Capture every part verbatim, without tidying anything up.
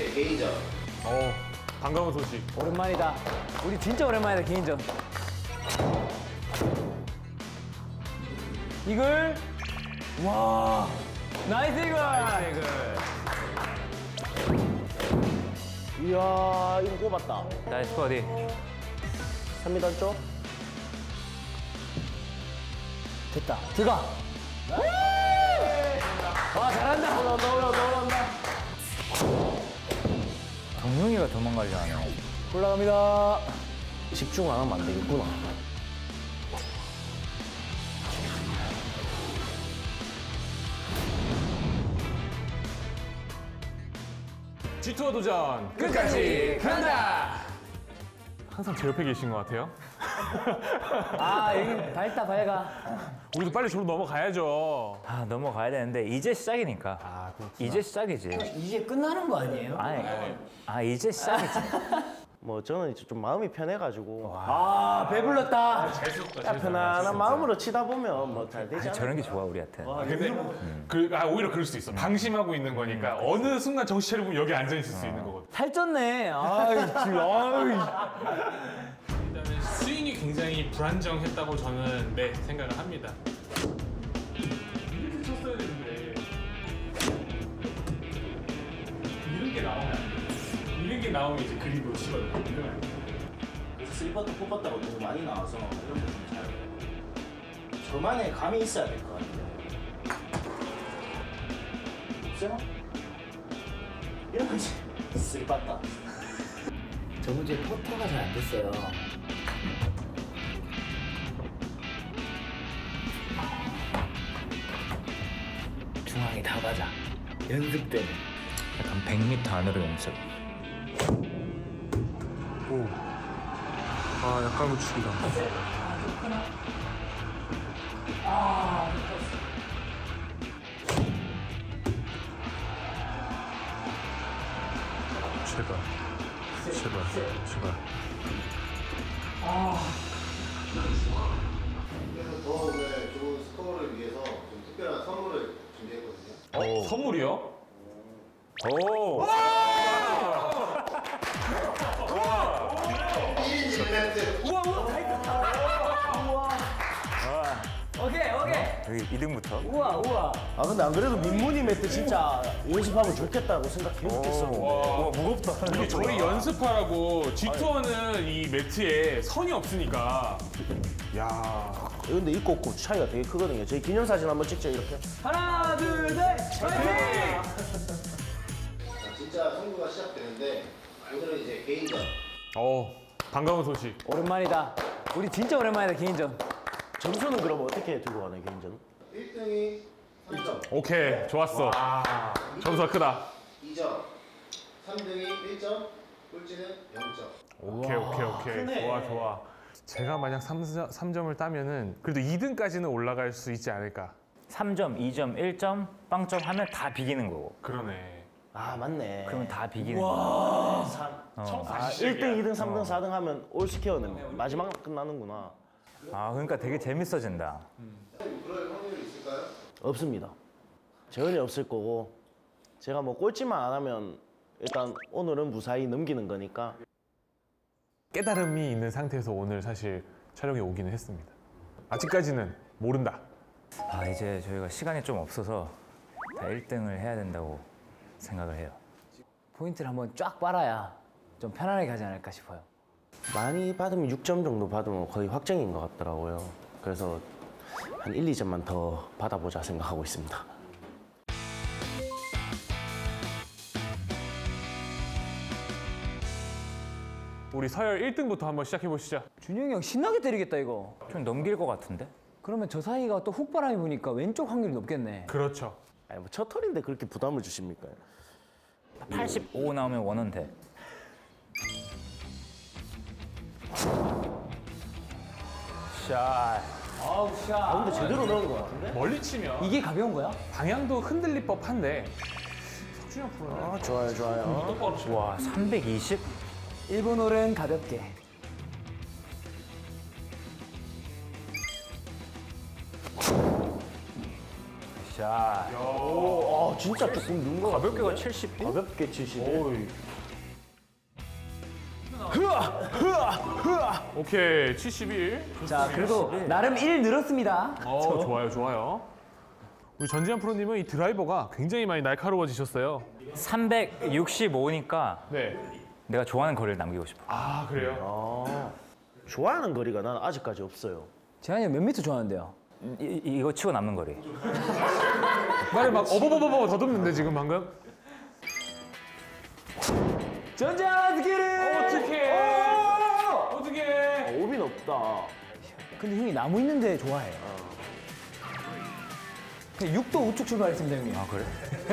이제 개인전. 어, 반가운 소식. 오랜만이다. 우리 진짜 오랜만이다, 개인전. 이글. 와. 나이스 이글. 나이스 이글. 이야, 이거 꼽았다. 나이스 버디. 삼 미터 쪽. 됐다. 들어가. 와, 잘한다. 올라온다, 올라온다, 올라온다. 정용이가 도망가려 하네. 올라갑니다. 집중 안 하면 안 되겠구나. 지투어 도전 끝까지 간다. 항상 제 옆에 계신 것 같아요. 아, 여기 밝다, 밝아. 우리도 빨리 저로 넘어가야죠. 아 넘어가야 되는데 이제 시작이니까. 아, 이제 시작이지. 이제 끝나는 거 아니에요? 아니, 아 이제 시작이지. 뭐 저는 이제 좀 마음이 편해가지고 아, 배불렀다. 야, 편안한 마음으로 치다 보면 뭐 잘 되지 않을까. 저런 게 좋아 우리한테. 근데 그, 아, 오히려 그럴 수 있어. 방심하고 있는 거니까 어느 순간 정신 차리고 여기 앉아 있을 수 있는 거거든. 살쪘네. 아이, 지금, 아이. 일단은 스윙이 굉장히 불안정했다고 저는 네 생각을 합니다. 이렇게 쳤어야 되는데 이런 게 나오면 안 돼. 이런 게 나오면 이제 그립이 놓치거든요. 이러면 안 돼. 그래서 슬리퍼도 뽑았다고 너무 많이 나와서 이런 거좀잘 저만의 감이 있어야 될 것 같아요. 없어요? 이런 거지. 슬리퍼다. 저 문제 퍼터가 잘 안 됐어요. 중앙에 다 맞아. 연습 때는. 약간 백 미터 안으로 연습. 오. 아, 약간 놓치기다. 제발. 제발. 제발. 그래서 더 오늘 좋은 스코어를 위해서 좀 특별한 선물을 준비했거든요. 어? 선물이요? 오! 일 인 일 매트. 우와, 우와, 다 있다. 우와. 오케이, 오케이. 여기 이 등부터. 우와, 우와. 아 근데 안 그래도 민문이 매트 진짜 연습하면 좋겠다고 생각 계속 했었는데. 와, 무겁다. 이게 저희 연습하라고 지투어는 이 매트에 선이 없으니까. 야. 근데 입고 없고 차이가 되게 크거든요. 저희 기념사진 한번 찍죠 이렇게. 하나, 둘, 셋, 파이팅! 자, 진짜 승부가 시작되는데 오늘은 이제 개인전. 어, 반가운 소식. 오랜만이다. 우리 진짜 오랜만이다, 개인전. 점수는 그럼 어떻게 들고 가나요 개인전? 일 등이 삼 점, 오케이, 좋았어. 점수가 크다. 이 점, 삼 등이 일 점, 꼴찌는 영 점. 오케이, 오케이, 오케이. 크네. 좋아, 좋아. 제가 만약 삼 점을 따면은 그래도 이 등까지는 올라갈 수 있지 않을까. 삼 점, 이 점, 일 점, 빵점 하면 다 비기는 거고. 그러네. 아 맞네. 그러면 다 비기는 거. 아, 일 등, 이 등, 삼 등, 사 등 하면 올스퀘어는 마지막 끝나는구나. 아 그러니까 되게 재밌어진다. 그럴 확률이 있을까요? 없습니다. 전혀 없을 거고 제가 뭐 꼴찌만 안 하면 일단 오늘은 무사히 넘기는 거니까. 깨달음이 있는 상태에서 오늘 사실 촬영에 오기는 했습니다. 아직까지는 모른다. 아 이제 저희가 시간이 좀 없어서 다 일 등을 해야 된다고 생각을 해요. 포인트를 한번 쫙 빨아야 좀 편안하게 가지 않을까 싶어요. 많이 받으면 육 점 정도 받으면 거의 확정인 것 같더라고요. 그래서 한 일, 이 점만 더 받아보자 생각하고 있습니다. 우리 서열 일 등부터 한번 시작해 보시죠. 준영이 형 신나게 때리겠다, 이거. 좀 넘길 것 같은데? 그러면 저 사이가 또 훅바람이 부니까 왼쪽 확률이 높겠네. 그렇죠. 아니 뭐 첫 털인데 그렇게 부담을 주십니까? 팔십오 나오면 원은 돼. 샷. 아우, 샤. 아 근데 제대로 넣은 것 같은데? 멀리 치면 이게 가벼운 거야? 방향도 흔들릴 법한데 석준이 프로는 아 좋아요 좋아요. 똑바로 치고. 와 삼백이십? 일본 홀은 가볍게. 자, 오, 아, 진짜 조금 넣은 거 가볍게가 같은데? 칠십. 가볍게 칠십. 오케이, 칠십일. 자, 그래도 나름 일 늘었습니다. 어, 좋아요, 좋아요. 우리 전지현 프로님은 이 드라이버가 굉장히 많이 날카로워지셨어요. 삼백육십오니까 네. 내가 좋아하는 거리를 남기고 싶어. 아, 그래요? 아, 좋아하는 거리가 난 아직까지 없어요. 재환이 형 몇 미터 좋아하는데요? 이, 이- 이거 치고 남는 거리. 말을 막 어버버버버 더듬는데 지금 방금? 전자 스킬을! 어떡해! 어떡해! 오빈 없다. 근데 형이 나무 있는데 좋아해. 그냥 육 도 우측 출발했습니다, 형님. 아, 그래?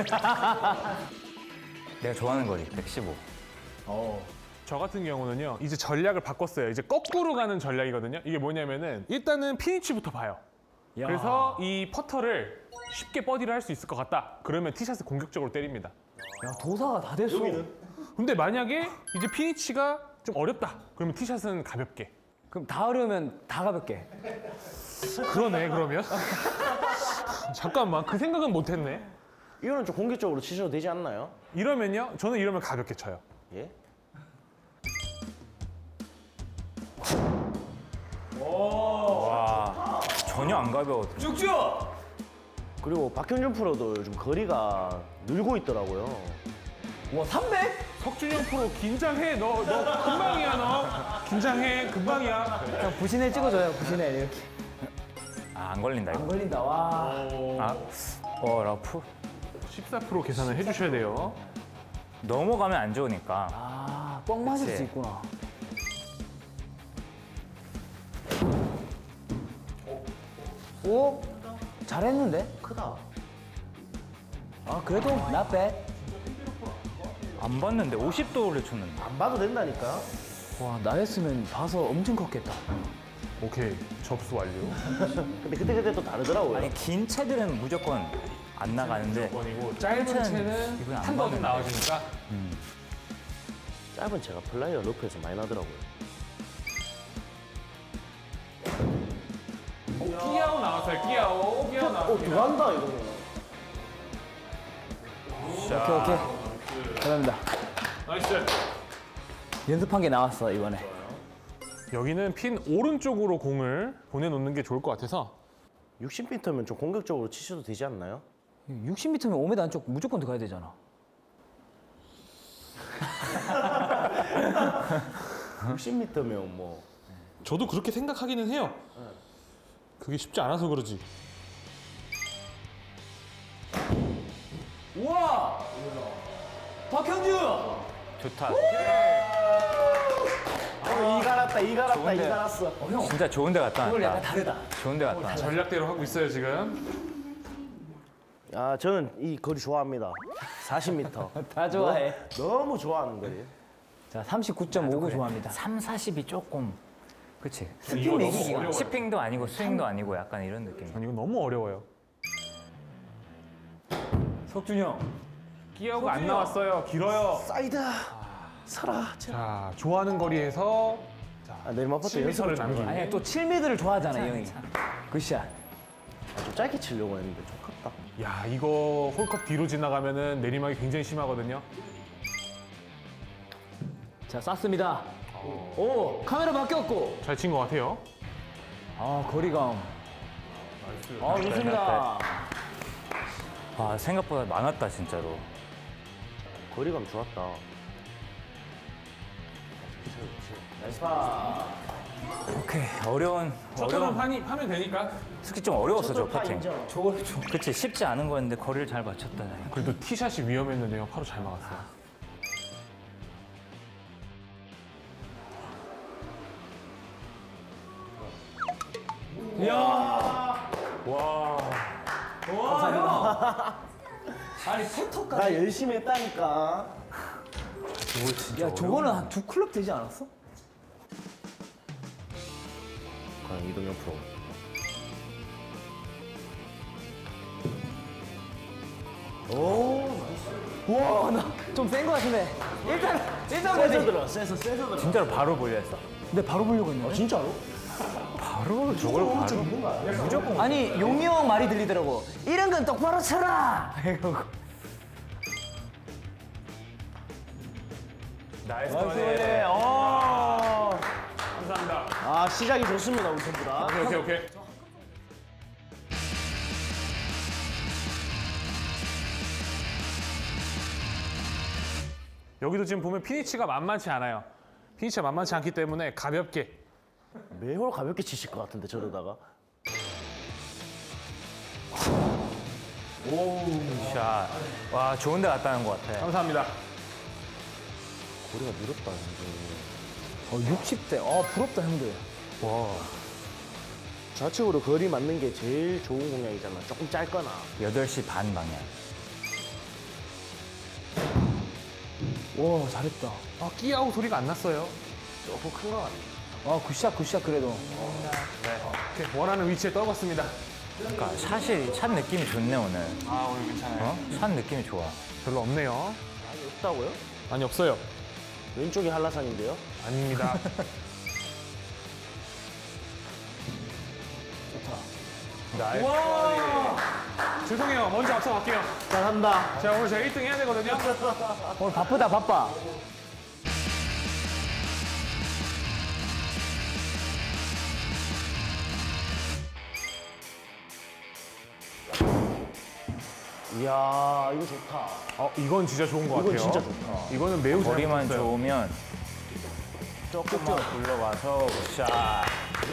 내가 좋아하는 거리, 백십오. 저 같은 경우는요, 이제 전략을 바꿨어요. 이제 거꾸로 가는 전략이거든요. 이게 뭐냐면은 일단은 피니치부터 봐요. 야. 그래서 이 퍼터를 쉽게 버디를 할 수 있을 것 같다. 그러면 티샷을 공격적으로 때립니다. 야, 도사가 다 됐어. 근데 만약에 이제 피니치가 좀 어렵다. 그러면 티샷은 가볍게. 그럼 다 어려우면 다 가볍게. 그러네, 그러면. 잠깐만, 그 생각은 못했네. 이거는 좀 공격적으로 치셔도 되지 않나요? 이러면요, 저는 이러면 가볍게 쳐요. 예? 와, 전혀 안 가벼워. 쭉쭉! 그리고 박현준 프로도 요즘 거리가 늘고 있더라고요. 와, 삼백? 석준형 프로 긴장해. 너, 너 금방이야, 너. 긴장해, 금방이야. 형 부신에 찍어줘요, 부신에 이렇게. 아, 안 걸린다, 안 이거. 걸린다, 와. 아, 어, 러프. 십사 퍼센트 계산을 해주셔야 돼요. 넘어가면 안 좋으니까. 아, 뻥 맞을 그치. 수 있구나. 오? 잘했는데? 크다. 아, 그래도 not bad. 안 봤는데 오십 도를 쳤는데. 안 봐도 된다니까. 와, 나였으면 봐서 엄청 컸겠다. 오케이, 접수 완료. 근데 그때 그때 또 다르더라고요. 아니, 긴 채들은 무조건 안 나가는데. 번이고 짧은 차는 채는 이건 안 한 번은 맞는데. 나와주니까. 짧은 채가 플라이어 러프에서 많이 나더라고요. 끼야오 나왔어요, 끼야오. 끼야오 어, 나왔어요. 들어간다 이거는. 오케이, 오케이. 감사합니다. 나이스. 연습한 게 나왔어, 이번에. 여기는 핀 오른쪽으로 공을 보내놓는 게 좋을 것 같아서. 육십 미터면 좀 공격적으로 치셔도 되지 않나요? 육십 미터면 오 미터 안쪽 무조건 들어가야 되잖아. 육십 미터면 뭐 저도 그렇게 생각하기는 해요. 그게 쉽지 않아서 그러지. 우와! 박현준! 좋다. 어, 이 갈았다, 이 갈았다, 이 좋은데. 갈았어. 어, 형, 진짜 좋은 데 갔다 오늘 약간 왔다. 다르다. 좋은 데 갔다 왔다. 전략대로 하고 있어요, 지금. 아, 저는 이 거리 좋아합니다. 사십 미터. 다 좋아해. 너무 좋아하는 거리예요. 자, 삼십구 점 오구 좋아합니다. 삼, 사십이 조금. 그치? 이거 너무 매기기가. 어려워요. 치핑도 아니고 스윙도 아니고 약간 이런 느낌. 아니, 이거 너무 어려워요. 석준이 형. 끼야오가 안 나왔어요. 길어요. 사이드. 설아. 자, 좋아하는 거리에서 아, 내리막 퍼터 칠 연습을 미터를 좀 남기고. 아니야, 또 칠 미터를 좋아하잖아, 이 형이. 굿샷. 아, 좀 짧게 치려고 했는데 좀 컸다. 야, 이거 홀컵 뒤로 지나가면은 내리막이 굉장히 심하거든요. 자, 쐈습니다. 오, 카메라 바뀌었고. 잘 친 것 같아요. 아, 거리감. 아, 좋습니다. 아, 생각보다 많았다, 진짜로. 거리감 좋았다. 나이스 파. 오케이. 어려운, 첫점은 어려운. 파니, 파면 되니까. 솔직히 좀 어려웠어, 저 저쪽 파 퍼팅. 인정. 저걸 좀. 그치, 쉽지 않은 거였는데 거리를 잘 맞췄다. 나는. 그래도 티샷이 위험했는데요. 바로 잘 막았어요. 아니, 퍼터까지. 나 열심히 했다니까. 야, 저거는 한 두 클럽 되지 않았어? 과연 이동현 프로. 오, 와, 나 좀 센 거 같은데. 일단, 일단 세서 보지. 들어, 세서, 세서 들어. 진짜로 바로 몰렸어. 근데 바로 보려고 했는데. 진짜로? 바로 저걸 바로 무조건 아니 용이 형 말이 들리더라고. 이런 건 똑바로 쳐라. 이러고. 나이스 네. 어. 감사합니다. 아 시작이 좋습니다 우리 선수 다. 오케이, 오케이, 오케이. 여기도 지금 보면 피니치가 만만치 않아요. 피니치가 만만치 않기 때문에 가볍게. 매홀 가볍게 치실 것 같은데 저러다가. 샷. 와 좋은 데 갔다 온 것 같아. 감사합니다. 거리가 늘었다 근데. 어, 육십 대. 어 부럽다 형들. 와. 좌측으로 거리 맞는 게 제일 좋은 공략이잖아. 조금 짧거나. 여덟 시 반 방향. 와 잘했다. 아, 끼하고 소리가 안 났어요. 조금 큰 것 같아. 아 굿샷 굿샷 그래도. 오케이, 원하는 위치에 떨궜습니다. 그러니까 샷이 샷 느낌이 좋네 오늘. 아, 오늘 괜찮아요. 어? 샷 느낌이 좋아. 별로 없네요. 아니 없다고요? 아니, 없어요. 왼쪽이 한라산인데요. 아닙니다. 나이스. 죄송해요. 먼저 앞서 갈게요. 잘한다. 자, 오늘 제가 일 등 해야 되거든요. 오늘 바쁘다 바빠. 이야 이거 좋다. 어, 이건 진짜 좋은 것 같아요. 이건 진짜 좋다. 이거는 매우 잘 거리만 붙었어요. 좋으면 조금만 굴러가서 샷.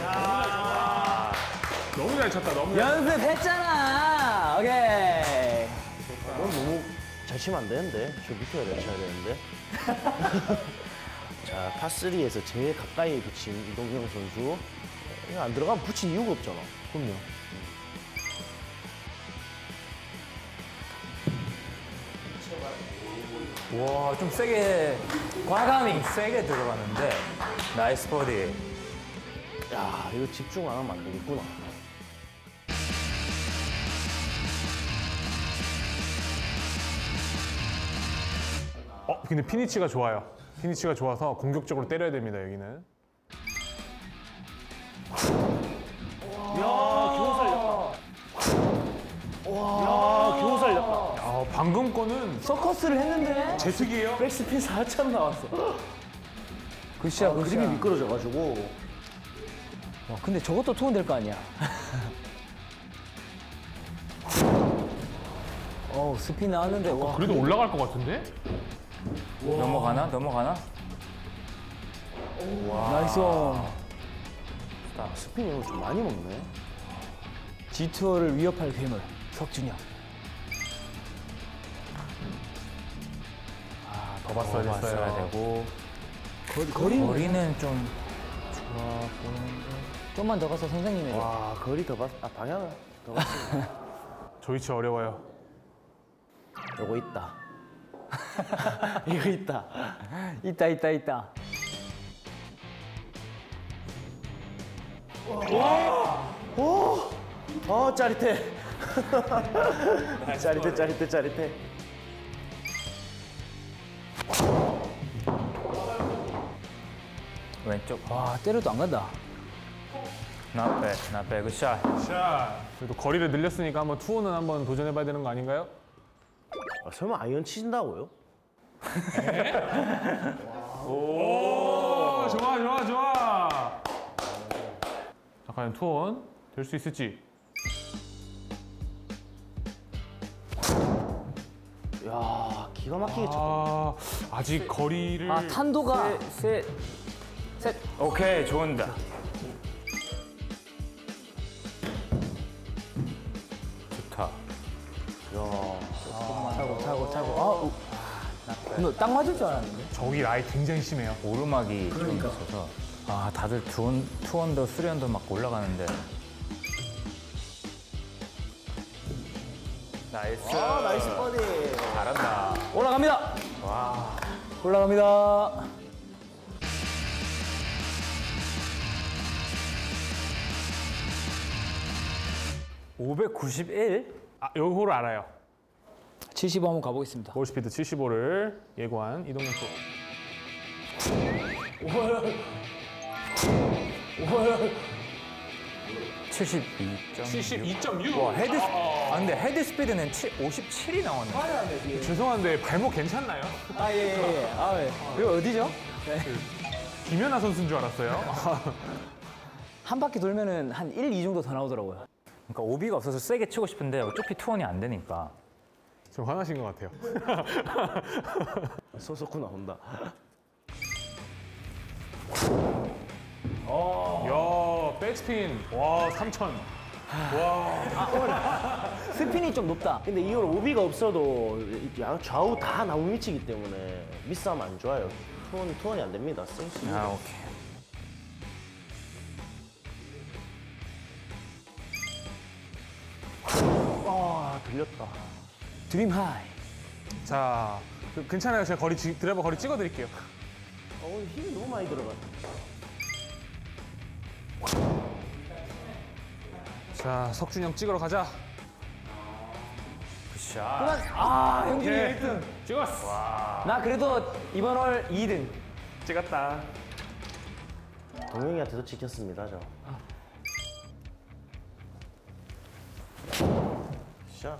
너무 잘 쳤다. 너무 잘 연습했잖아. 오케이. 넌 너무 잘 치면 안 되는데. 저 밑에 잘 쳐야 되는데. 자, 파쓰리에서 제일 가까이 붙인 이동경 선수. 이거 안 들어가면 붙인 이유가 없잖아. 그럼요. 와, 좀 세게, 과감히 세게 들어가는데, 나이스 버디. 야, 이거 집중 안 하면 안 되겠구나. 어, 근데 피니치가 좋아요. 피니치가 좋아서 공격적으로 때려야 됩니다, 여기는. 야, 겨우 살렸다. 와, 겨우 살렸다. 아, 방금 거는 서커스를 했는데. 제 특이에요. 백스핀 사천 나왔어. 굿샷 아, 그림이 굿샷. 미끄러져가지고. 와, 근데 저것도 투혼 될 거 아니야. 어 스피 나왔는데 와. 그래도 올라갈 것 같은데? 넘어가나? 넘어가나? 나이스. 스핀 이거 좀 많이 먹네. 지투어를 위협할 괴물 석준이 형. 아, 더 봤어야 봤어야 되고. 거리 거리는 거리는 좀 좀만 더 가서 선생님이. 와, 거리 더 봤, 아, 방향을 더 봤어. 저 위치 어려워요. 요거 있다. 이거 있다. 있다 있다 있다. 어, 짜릿해. 짜릿해, 짜릿해, 짜릿해. 왼쪽. 와 때려도 안 간다. 나빼, 나빼, 굿샷. 자, 그래도 거리를 늘렸으니까 한번 투혼은 한번 도전해봐야 되는 거 아닌가요? 아, 설마 아이언 치신다고요? 오, 좋아, 좋아, 좋아. 자, 과연 투혼 될 수 있을지. 야, 기가 막히게 쳤다. 아, 아직 거리를. 아 탄도가. 셋, 셋. 오케이, 좋은다. 좋다. 차고 차고 차고. 아우. 근데 딱 맞을 줄 알았는데. 저기 라이 굉장히 심해요. 오르막이 좀 있어서. 아, 다들 투원, 투원더, 쓰리언더 막 올라가는데. 나이스. 아, 나이스 버디. 잘한다. 올라갑니다. 와. 올라갑니다. 오백구십일? 아, 요 호를 알아요. 칠십오 한번 가보겠습니다. 볼 스피드 칠십오를 예고한 이동현 프로. 칠십이 점 칠십이 점 육. 와 헤드 스- 아, 아 근데 헤드 스피드는 오십칠이 나왔네. 죄송한데 발목 괜찮나요? 아, 예, 예, 예. 아, 예. 이거 어디죠? 김연아 선수인 줄 알았어요. 한 바퀴 돌면은 한 일, 이 정도 더 나오더라고요. 그러니까 오비가 없어서 세게 치고 싶은데 어차피 투원이 안 되니까. 좀 화나신 것 같아요. 소속구 나온다. 야, 백스핀. 와, 삼천. 와. 스핀이 좀 높다. 근데 이걸 오비가 없어도 양 좌우 다 나무 밑이기 때문에 미스하면 안 좋아요. 투원, 투원이 안 됩니다. 센스. 아 오케이. 아, 들렸다. 드림 하이. 자, 그, 괜찮아요. 제가 거리, 지- 드라이버 거리 찍어드릴게요. 어, 오늘 힘이 너무 많이 들어갔다. 자, 석준형 찍으러 가자. 굿샷. 아, 형준이 오케이. 일 등. 찍었어. 나 그래도 이번 월 이 등. 찍었다. 동영이한테도 찍혔습니다, 저. 샷.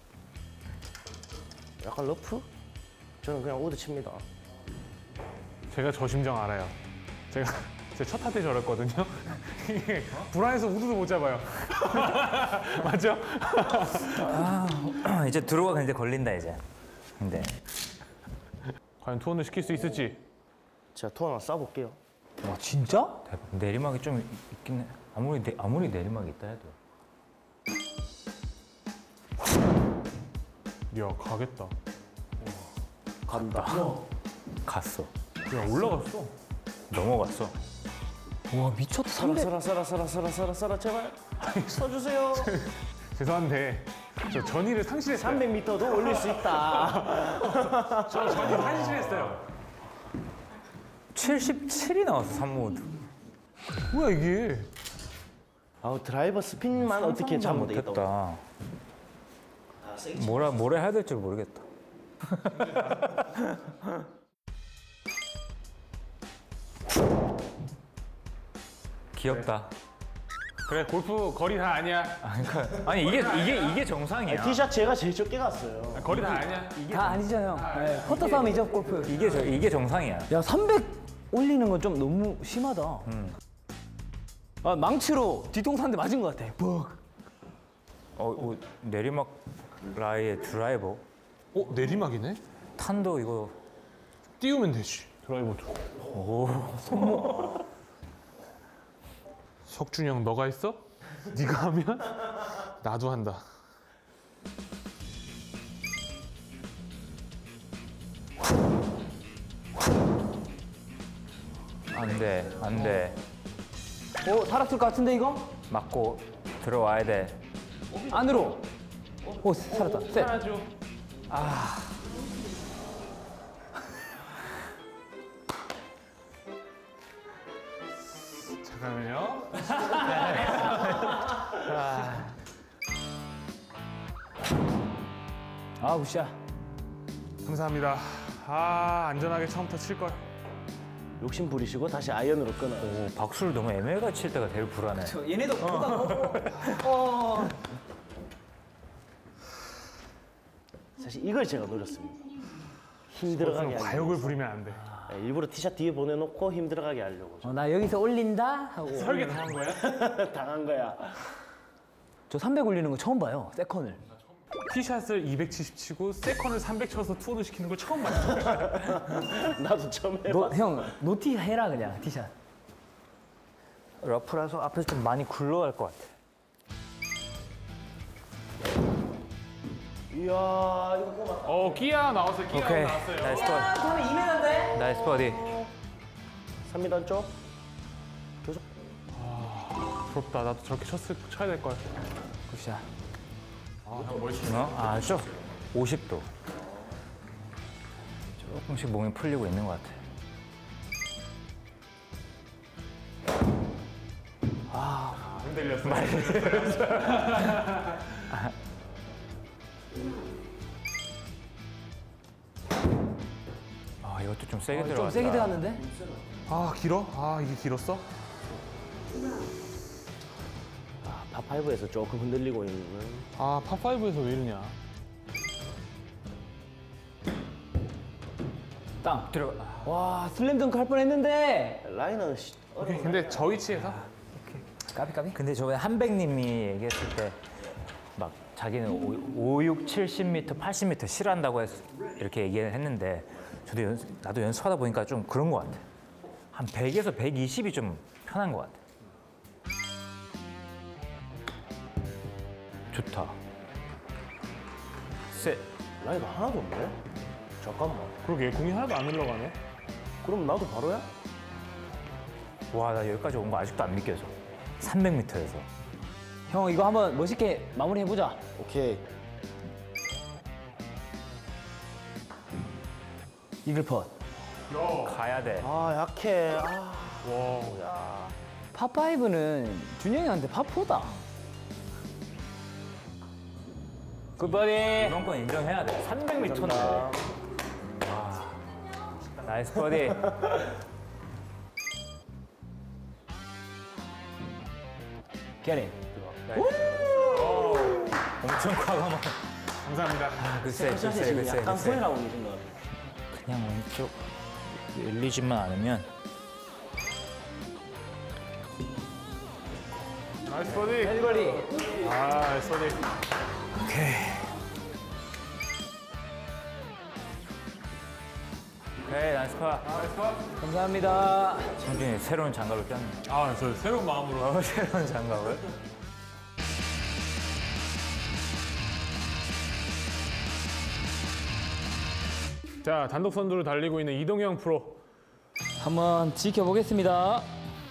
약간 러프? 저는 그냥 우드 칩니다. 제가 저 심정 알아요. 제가 제 첫 타 때 저랬거든요. 이게 불안해서 우드도 못 잡아요. 맞죠? 이제 들어가 이제 걸린다 이제. 근데 과연 투혼을 시킬 수 있을지. 제가 투 하나 쏴볼게요. 와, 진짜? 대박. 내리막이 좀 있긴 해. 아무리 내, 아무리 내리막이 있다 해도. 야, 가겠다. 간다. 갔어. 야, 올라갔어. 넘어갔어. 와, 미쳤다. 서라 삼백. 서라 서라 서라 서라 서라 서라 제발 써주세요. 죄송한데 저 전의를 상실했어요. 삼백 미터도 올릴 수 있다. 저 전의를 상실했어요. 칠십칠이 나왔어 삼 모드. 뭐야 이게? 아우 드라이버 스핀만 어떻게 잡으면 되겠다. 못했다. 뭐라 뭐라 해야 될지 모르겠다. 귀엽다. 그래 골프 거리 다 아니야. 아, 그러니까 아니 이게 이게 이게 정상이야. 티샷 제가 제일 적게 갔어요. 거리 다 아니야. 다 아니잖아요. 네. 퍼터 싸움이죠, 골프. 이게 저, 이게 정상이야. 야, 삼백 올리는 건 좀 너무 심하다. 음. 아, 망치로 뒤통수 한 대 맞은 것 같아. 뭐. 어, 어 내리막 라이의 드라이버. 어 내리막이네. 탄도 이거 띄우면 되지. 드라이버도. 오 석준형 너가 했어? 네가 하면 나도 한다. 안돼 안돼 오, 살았을 것 같은데, 이거? 맞고 들어와야 돼. 안으로. 오, 살았다. 셋. 하나죠. 아. 잠깐만요. 아, 굿샷. 감사합니다. 아 안전하게 처음부터 칠 걸. 욕심 부리시고 다시 아이언으로 끊어. 오 박수를 너무 애매하게 칠 때가 제일 불안해. 얘네도 보다 어. 사실 이걸 제가 노렸습니다. 힘 들어가게 하려고. 과욕을 부리면 안 돼. 네, 일부러 티샷 뒤에 보내놓고 힘 들어가게 하려고 어, 나 여기서 올린다 하고. 설계 다 한 거야? 당한 거야. 저 삼백 올리는 거 처음 봐요. 세컨을. 티샷을 이백칠십 치고 세컨을 삼백 쳐서 투혼을 시키는 걸 처음 봤어. 나도 처음 해봐. 너, 형, 노티 해라 그냥 티샷. 러프라서 앞에서 좀 많이 굴러갈 것 같아. 이야 이거 꼬마. 어 끼야 나왔어요. 끼야 오케이 나왔어요. 나이스 버디. 그러면 이 미터인데? 나이스 버디. 삼 미터 쪽. 계속. 부럽다. 나도 저렇게 쳤을 쳐야 될 걸. 굿샷. 아형 멋있어. 어? 아, 좀 오십 도. 조금씩 몸이 풀리고 있는 것 같아. 흔들렸어. 아, 이것도 좀 세게 좀 들어갔다. 세게 들어갔는데? 아 길어? 아 이게 길었어? 파파이브에서 조금 흔들리고 있는. 아, 팝파이브에서 왜 이러냐. 땅 들어. 와 슬램덩크 할 뻔했는데. 라인은 시- 오케이, 근데 저 위치에서 까비 까비. 근데 저번에 한백님이 얘기했을 때 막 자기는 오, 육, 칠십 미터, 팔십 미터 싫어한다고 해서 이렇게 얘기를 했는데 저도 연, 나도 연습하다 보니까 좀 그런 것 같아. 한 백에서 백이십이 좀 편한 것 같아. 좋다. 셋. 라인 하나도 없네. 잠깐만. 그러게 공이 하나도 안 흘러가네. 그럼 나도 바로야? 와, 나 여기까지 온 거 아직도 안 믿겨져. 삼백 미터에서. 형 이거 한번 멋있게 마무리해 보자. 오케이. 이글 펫. 가야 돼. 아 약해. 아. 와. 팝파이브는 준영이 형한테 팝포다. 굿버디. 이번 건 인정해야 돼. 삼백 미터인데. 와. 나이스 버디. 캐리. 엄청 과감한. 감사합니다. 글쎄, 글쎄, 글쎄, 약간 글쎄. 후회라고 계신 것 같아. 그냥 왼쪽 열리지만 않으면 나이스 버디. 캐리버디. 아, 나이스 버디. 오케이. 오케이, 나이스 파. 감사합니다. 성준이 새로운 장갑을 꼈네. 아, 저 새로운 마음으로. 어, 새로운 장갑을? 자, 단독 선두를 달리고 있는 이동영 프로. 한번 지켜보겠습니다.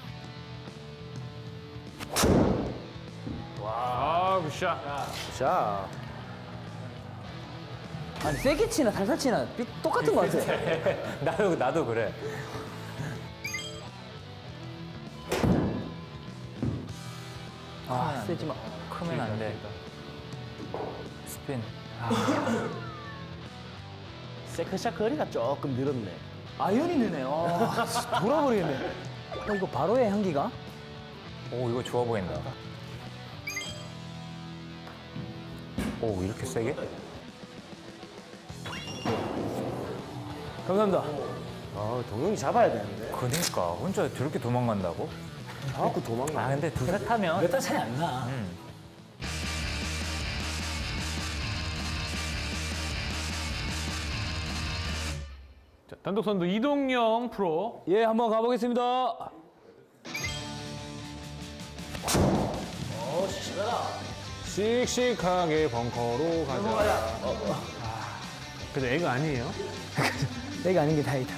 아, 굿샷. 자. 아니 세게 치나 살살 치나 삐- 똑같은 것 같아. 나도, 나도 그래. 아 세지 마. 크면 안 돼. 스핀. 세컨샷 거리가 조금 늘었네. 아이언이 느네. 아, 돌아버리겠네. 어, 이거 바로의 향기가? 오, 이거 좋아 보인다. 오, 이렇게 세게? 감사합니다. 아 동영이 잡아야 되는데. 그니까, 혼자 저렇게 도망간다고? 자꾸 도망가. 아, 근데 두세 타면. 몇 달 차이 안 나. 음. 자, 단독 선두 이동영 프로. 예, 한번 가보겠습니다. 씩씩하게 벙커로 가자. 아, 근데 애가 아니에요? 내가 아닌 게 다행이다.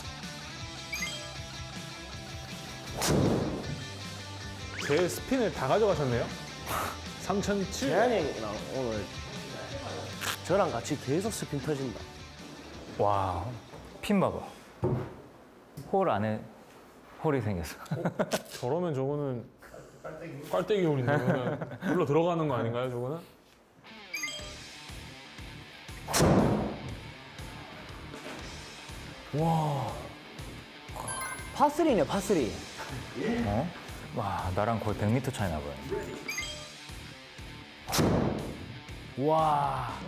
제 스핀을 다 가져가셨네요. 삼천칠. 재한이 형이랑 오늘 저랑 같이 계속 스핀 터진다. 와, 핀 봐봐. 홀 안에 홀이 생겼어. 저러면 저거는 깔때기 홀인데 그거는 물러 들어가는 거 아닌가요, 저거는? 파쓰리네, 파쓰리. 어? 와, 나랑 거의 백 미터 차이 나봐요. 와.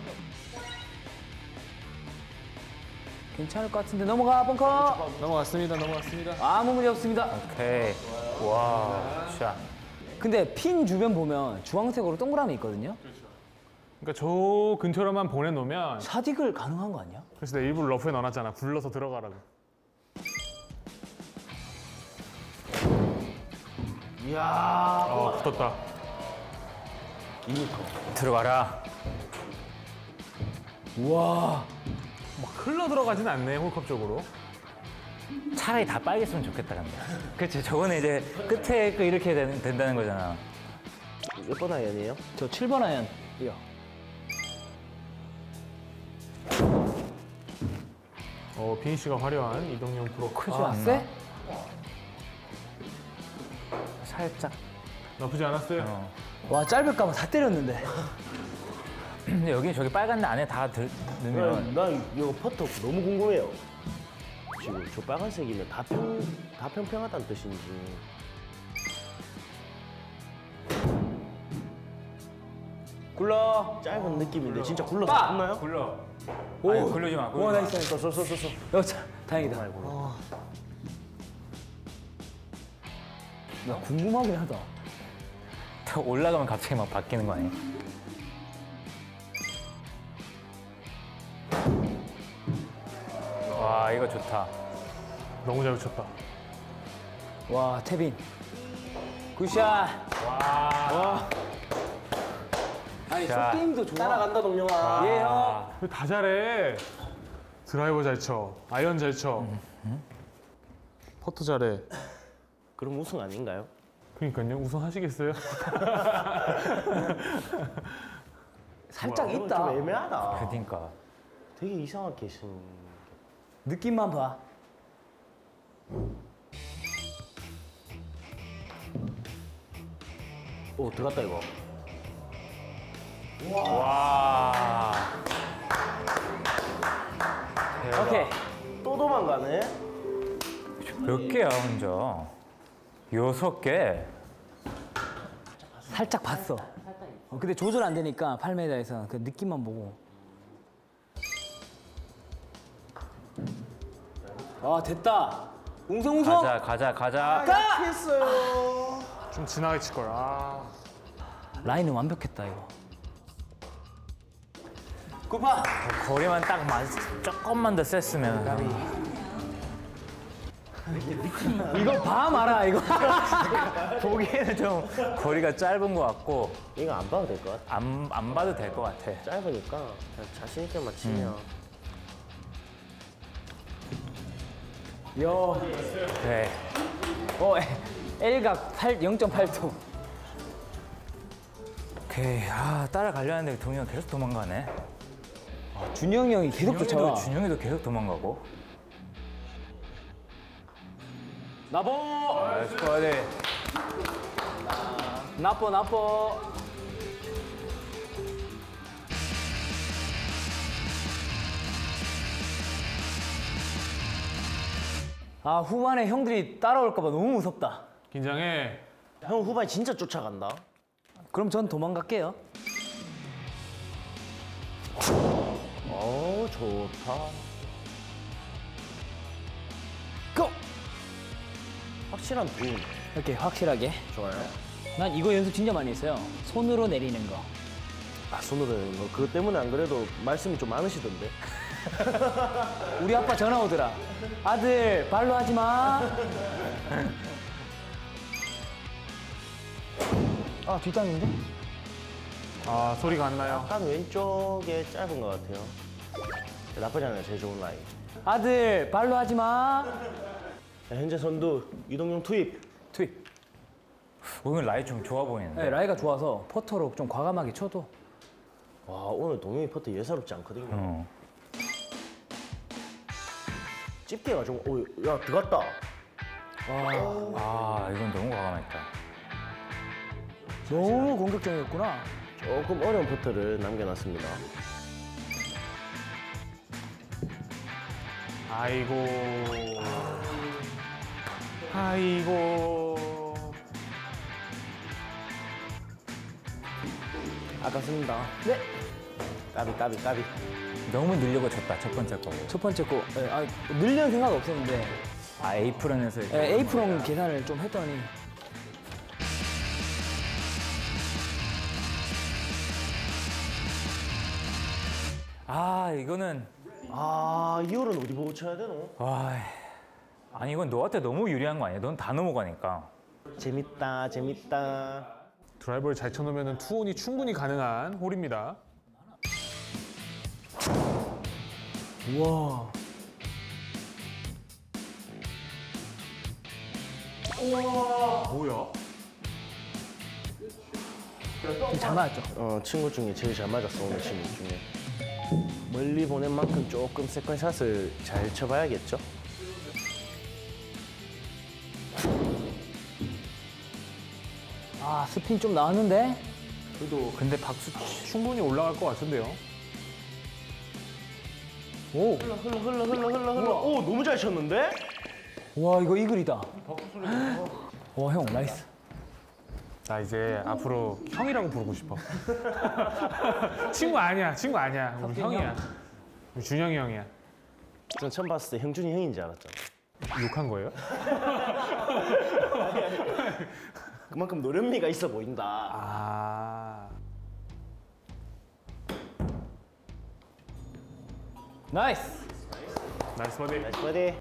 괜찮을 것 같은데 넘어가, 벙커. 넘어갔습니다, 넘어갔습니다. 아무 문제 없습니다. 오케이. 와, 샷. 근데 핀 주변 보면 주황색으로 동그라미 있거든요. 그러니까 저 근처로만 보내놓으면 샷이글 가능한 거 아니야? 그래서 내가 일부러 러프에 넣어놨잖아. 굴러서 들어가라고. 이야. 어, 붙었다. 이 미터. 들어가라. 우와. 막 흘러 들어가진 않네, 홀컵 쪽으로. 차라리 다 빨겠으면 좋겠다, 근데. 그치, 저거는 이제 끝에 그 이렇게 된, 된다는 거잖아. 몇 번 아이언이에요? 저 칠 번 아이언. 이요. 어, 비니쉬가 화려한 이동영 프로. 크지 아, 않나? 쎄? 살짝. 나쁘지 않았어요. 어. 와, 짧을까봐 다 때렸는데. 근데 여기 저기 빨간 안에 다 들, 넣으면 난, 난 이거 퍼터 너무 궁금해요. 지금 저 빨간색이면 다 평, 다 평평하다는 뜻인지. 굴러. 짧은 느낌인데 진짜 굴러서 빠! 굴나요? 굴러. 오. 아니, 굴르지 마. 굴르지 오 마. 나이스 나이스. 쏘쏘쏘쏘. 어, 자, 다행이다. 아이고. 나 궁금하긴 하다. 올라가면 갑자기 막 바뀌는 거 아니야? 와 이거 좋다. 너무 잘 붙였다. 와 태빈. 굿샷. 와. 아니 자. 숏게임도 좋아. 따라간다 동영아. 예 형. 왜 다 잘해? 드라이버 잘 쳐, 아이언 잘 쳐, 퍼트 잘해. 그럼 우승 아닌가요? 그러니까요. 우승하시겠어요? 살짝 이건 있다. 좀 애매하다. 그러니까. 되게 이상하게 신. 느낌만 봐. 오 들어갔다 이거. 와. 오케이. 또 도망가네. 몇 개야 혼자? 여섯 개. 살짝 봤어. 어, 근데 조절 안 되니까 팔 미터에서 그 느낌만 보고. 아 됐다. 웅성웅성. 가자 가자 가자. 약했어요. 좀 지나게 칠 걸. 아, 라인은 완벽했다 이거. 굿파. 거리만 딱 맞. 조금만 더 셌으면. 이거 봐 마라 이거. 보기에는 좀 거리가 짧은 것 같고 이거 안 봐도 될 것 같아. 안 안 봐도 될 것 같아. 짧으니까 그냥 자신 있게 맞추면. 요. 그래. 어 L각 팔 영 점 팔 도. 오케이. 아 따라가려 하는데 동이가 계속 도망가네. 준영이 형이 계속 쫓아와. 준영이도 준영이도 계속 도망가고. 나보. 나이스 버디. 나뽀 나뽀. 아 후반에 형들이 따라올까봐 너무 무섭다. 긴장해. 형 후반에 진짜 쫓아간다. 그럼 전 도망갈게요. 어 좋다. 고! 확실한 도움. 이렇게 확실하게. 좋아요. 난 이거 연습 진짜 많이 했어요. 손으로 내리는 거. 아 손으로 내는 거. 그것 때문에 안 그래도 말씀이 좀 많으시던데. 우리 아빠 전화 오더라. 아들 발로 하지 마. 아 뒷땅인데? 아, 소리가 안 나요. 약간 왼쪽에 짧은 것 같아요. 나쁘지 않아요. 제일 좋은 라인. 아들 발로 하지 마. 자, 현재 선두 이동용 투입. 투입. 오늘 라이 좀 좋아 보이는데. 네, 라이가 좋아서 퍼터로 좀 과감하게 쳐도. 와 오늘 동용이 퍼트 예사롭지 않거든요. 어. 집게가 좀, 오, 야 들어갔다. 아 이건 너무 과감했다. 너무 공격적이었구나. 조금 어려운 퍼트를 남겨놨습니다. 아이고. 아이고. 아깝습니다. 네. 까비 까비 까비. 너무 늘려고 쳤다 첫 번째 거. 첫 번째 거. 네, 아, 늘리는 생각 없었는데 아 에이프런에서 이렇게 네, 에이프론 계산을 좀 했더니 아 이거는 아 이 홀은 어디 보고 쳐야 되노? 와 아니 이건 너한테 너무 유리한 거 아니야? 넌 다 넘어가니까. 재밌다 재밌다. 드라이버를 잘 쳐놓으면 투혼이 충분히 가능한 홀입니다. 우와. 뭐야? 좀 잘 맞았죠? 어 친구 중에 제일 잘 맞았어 오늘 친구 중에. 멀리 보낸 만큼 조금 세컨샷을 잘 쳐봐야겠죠? 아 스핀 좀 나왔는데? 그래도 근데 박수 충분히 올라갈 것 같은데요. 오. 흘러 흘러 흘러 흘러 흘러 흘러. 오 너무 잘 쳤는데? 와 이거 이글이다. 와 형 나이스. 나 이제 앞으로 형이라고 부르고 싶어. 친구 아니야, 친구 아니야. 우리 형이야. 우리 준영이 형이야. 전 처음 봤을 때 형준이 형인 줄 알았잖아. 욕한 거예요? 그만큼 노련미가 있어 보인다. 아. 나이스. 나이스 버디. 나이스 버디.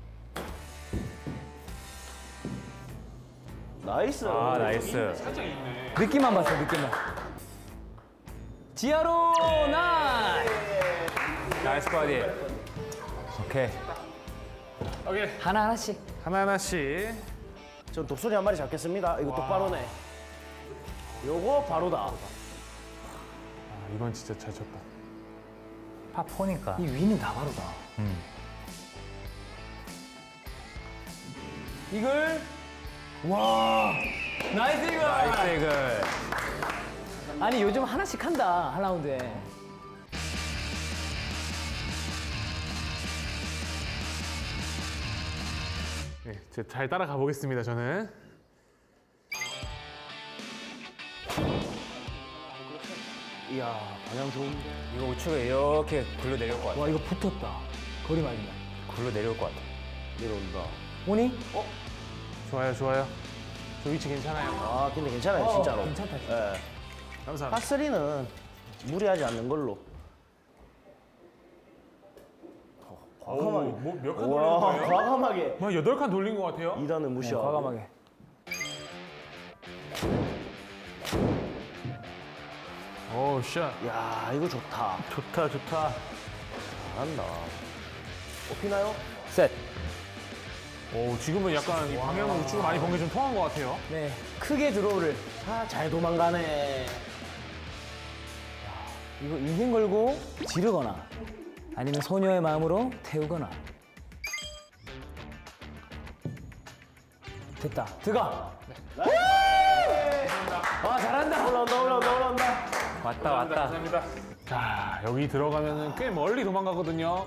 나이스. 아 나이스. 느낌만 봤어, 느낌만. 지하로 나이스. 나이스 버디. 오케이. 오케이. 하나 하나씩. 하나 하나씩. 전 독수리 한 마리 잡겠습니다. 이거 똑바로네. 요거 바로다. 아, 이건 진짜 잘 쳤다. 파포니까. 이 위는 다 바로다. 음. 이글. 와. 나이스 이글. 나이스 이글. 아니 요즘 하나씩 한다 한 라운드에. 네, 제가 잘 따라가 보겠습니다. 저는. 이야, 방향 좋은데. 이거 우측에 이렇게 굴러 내려올 것 같아. 와 이거 붙었다. 거리 맞는다. 굴러 내려올 것 같아. 내려온다. 오니? 좋아요, 좋아요. 저 위치 괜찮아요. 아, 근데 괜찮아요, 어, 진짜로. 괜찮다, 진짜. 예. 감사합니다. 파스리는 무리하지 않는 걸로. 과감하게. 뭐몇 칸 돌린 와, 거예요? 과감하게. 뭐 여덟 칸 돌린 것 같아요. 이 단은 무시하고. 과감하게. 오, 샷. 야, 이거 좋다. 좋다 좋다. 잘한다. 뽑히나요? 셋. 오, 지금은 약간 이 방향을 우측으로 많이 본 게 좀 통한 것 같아요. 네. 크게 드로우를. 아, 잘 도망가네. 이거 인생 걸고 지르거나 아니면 소녀의 마음으로 태우거나. 됐다. 들어가. 와 잘한다. 올라온다, 올라온다, 올라온다. 왔다 왔다. 감사합니다. 자, 여기 들어가면은 꽤 멀리 도망가거든요.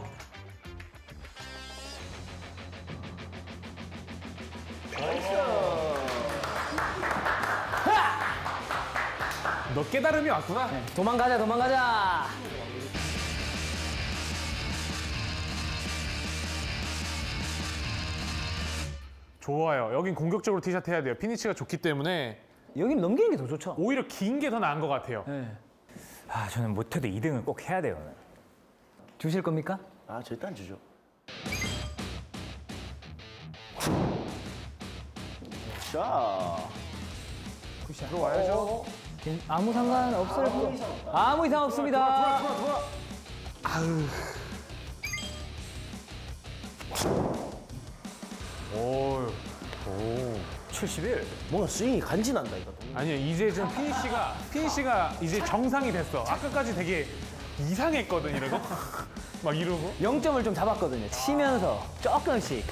너 깨달음이 왔구나. 도망가자 도망가자. 좋아요. 여긴 공격적으로 티샷 해야 돼요. 피니치가 좋기 때문에 여긴 넘기는 게 더 좋죠. 오히려 긴 게 더 나은 것 같아요. 네. 아 저는 못해도 이 등을 꼭 해야 돼요 오늘. 주실 겁니까? 아, 절대 안 주죠. 자, 굿샷. 들어와야죠. 괜- 아무 상관 없을 거. 아무 이상 없습니다. 오, 오. 칠십일. 뭔가 스윙이 간지난다, 이거. 아니요, 이제 좀 피니시가 피니시가 이제 정상이 됐어. 아까까지 되게 이상했거든 이러고 막 이러고. 영 점을 좀 잡았거든요. 치면서 조금씩.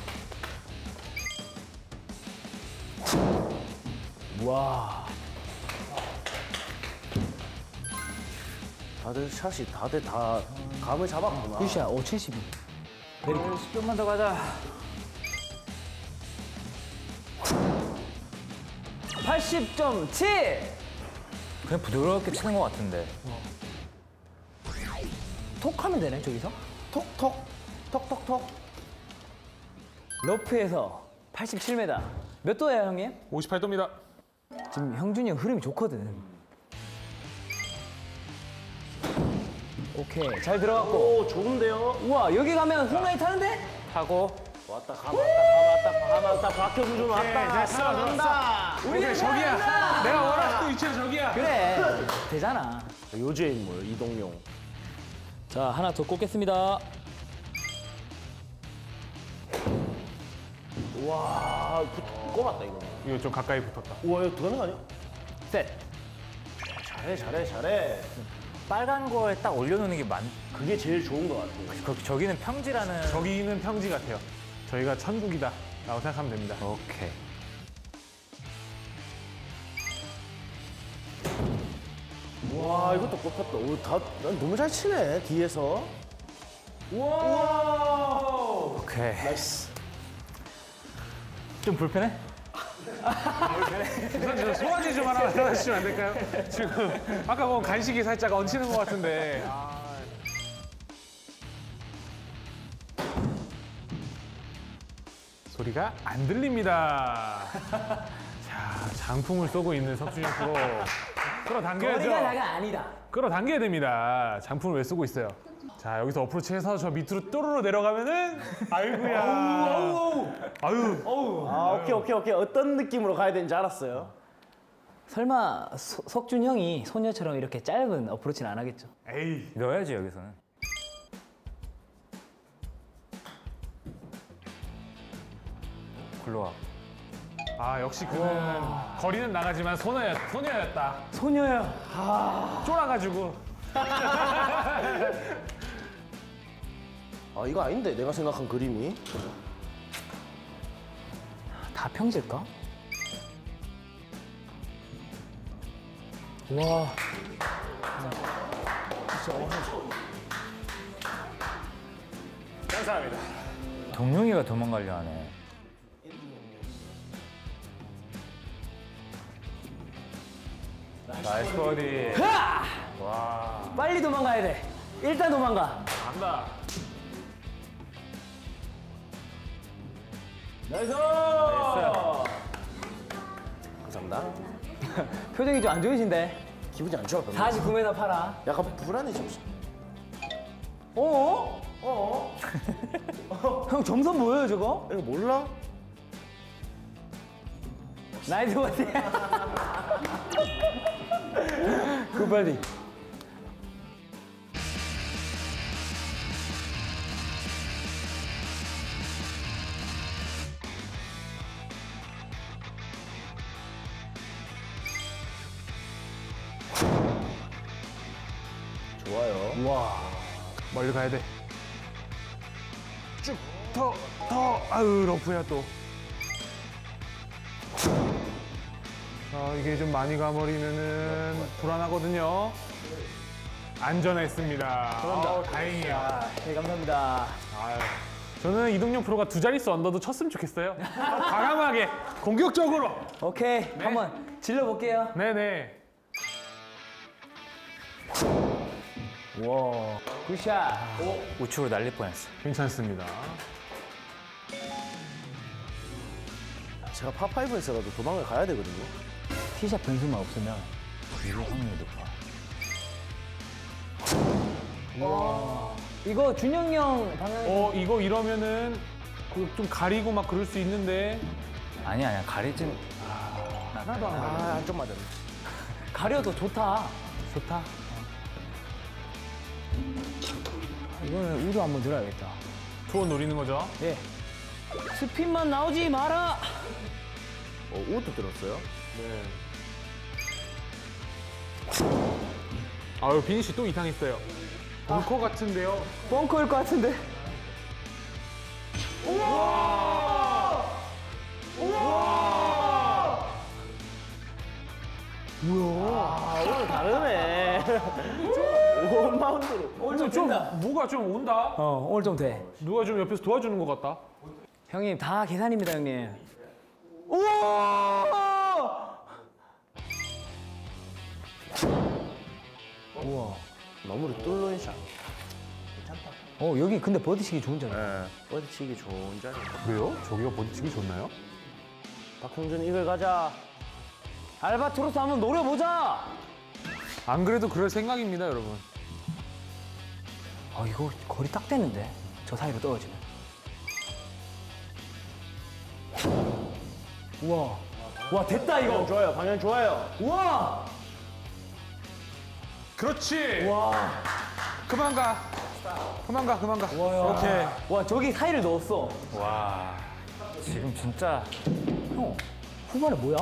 와. 다들 샷이 다들 다 감을 잡았구나. 굿샷. 오, 칠십이. 십 점만 더 가자. 팔십 점 칠. 그냥 부드럽게 치는 것 같은데. 톡 하면 되네, 저기서. 톡톡, 톡톡톡. 러프에서 팔십칠 미터. 몇 도예요, 형님? 오십팔 도입니다. 지금 형준이 형 흐름이 좋거든. 오케이, 잘 들어갔고. 오, 좋은데요? 우와, 여기 가면 훅라인 타는데? 하고 왔다, 감 왔다, 감 왔다, 감 왔다, 박효준 좀 왔다. 됐어, 살아난다. 오케이, 저기야. 내가 원하는 위치는 저기야. 그래, 되잖아. 요주의 인물, 이동용. 자, 하나 더 꽂겠습니다. 와, 붙- 꼽았다, 이거. 이거 좀 가까이 붙었다. 우와, 이거 들어가는 거 아니야? 셋. 잘해, 잘해, 잘해. 빨간 거에 딱 올려놓는 게 많. 그게 제일 좋은 것 같아. 그, 저기는 평지라는. 저기는 평지 같아요. 저희가 천국이다 라고 생각하면 됩니다. 오케이. 와, 이것도 꼽혔다. 오, 다, 난 너무 잘 치네, 뒤에서. 오케이. 나이스. 좀 불편해? 우선 저 소화제 좀 하나 갖다 주시면 안 될까요? 지금 아까 뭐 간식이 살짝 얹히는 것 같은데. 아. 소리가 안 들립니다. 자, 장풍을 쏘고 있는 석준이 프로. 끌어당겨야죠. 거리가 나가 아니다. 끌어당겨야 됩니다. 장풍을 왜 쏘고 있어요? 자, 여기서 어프로치해서 저 밑으로 또르르 내려가면은 아이고야. 아우, 아유. 아유. 아, 오케이, 오케이, 오케이. 어떤 느낌으로 가야 되는지 알았어요. 설마 소, 석준 형이 소녀처럼 이렇게 짧은 어프로치는 안 하겠죠? 에이. 넣어야지 여기서는. 굴러와. 아, 역시 그는 거리는 나가지만 소녀였, 소녀였다. 소녀야. 쫄아가지고. 아, 이거 아닌데, 내가 생각한 그림이. 다 평질까? 와. 감사합니다. 동룡이가 도망가려 하네. 나이스 버디. 하! 와, 빨리 도망가야 돼. 일단 도망가. 간다. 나이스! 감사합니다. 표정이 좀 안 좋으신데? 기분이 안 좋아, 별로. 사십구 미터 팔아. 약간 불안해져. 어? 어? 형 점선 뭐예요 저거? 이거 몰라? 나이스 버디. 굿버디. 좋아요. 와, 멀리 가야 돼. 쭉, 더, 더. 아유, 러프야 또. 자, 이게 좀 많이 가버리면은 불안하거든요. 안전했습니다. 아우, 다행이야. 네 감사합니다. 아유, 저는 이동용 프로가 두 자릿수 언더도 쳤으면 좋겠어요. 과감하게, 공격적으로. 오케이 한번 질러볼게요. 네네. 와 굿샷. 우측으로 날릴 뻔했어. 괜찮습니다. 제가 파파이브에서라도 도망을 가야 되거든요. 티샷 변수만 없으면 이거 확률이 높아. 이거 준영이 형 방향. 어, 이거 이러면은 그 좀 가리고 막 그럴 수 있는데. 아니야 아니야 가리진. 하나도 안 가려. 아, 한쪽 맞았네. 가려도 좋다. 좋다. 이거는 우드 한번 들어야겠다. 투어 노리는 거죠? 예. 스핀만 나오지 마라. 어, 우드 들었어요? 네. 아유, 비니 씨 또 이상했어요. 벙커 같은데요? 벙커일 것 같은데. 아, 오늘 다르네. 원 마운드로. 오늘 좀 좀 된다. 뭐가 좀 온다? 어 오늘 좀 돼. 누가 좀 옆에서 도와주는 것 같다? 형님 다 계산입니다 형님. 우와. 우와. 너무 뚫는 샷. 어 여기 근데 버디치기 좋은 자리. 네. 어디 치기 좋은 자리. 왜요? 저기가 버디치기 좋나요? 박형준 이걸 가자. 알바트로스 한번 노려보자. 안 그래도 그럴 생각입니다, 여러분. 아 이거 거리 딱 되는데 저 사이로 떨어지면. 우와. 와 됐다 방향 이거. 좋아요. 방향 좋아요. 우와. 그렇지! 와. 그만 가. 그만 가, 그만 가. 와요. 이렇게. 와 저기 사이를 넣었어. 와 지금 진짜 형 후반에 뭐야?